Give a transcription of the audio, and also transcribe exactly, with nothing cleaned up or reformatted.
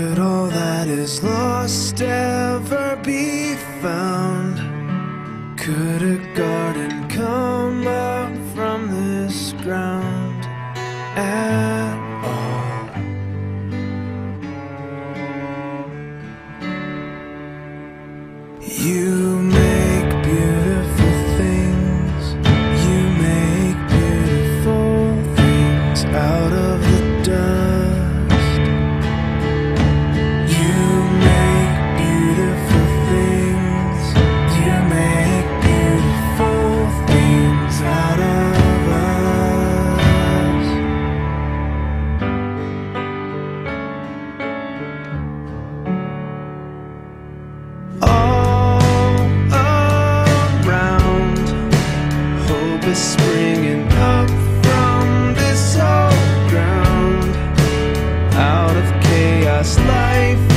Could all that is lost ever be found? Could a garden come up from this ground at all? You make beautiful things, you make beautiful things out of the dust. You make beautiful things, you make beautiful things out of us. All around, hope is springing up from this old ground. Out of chaos, life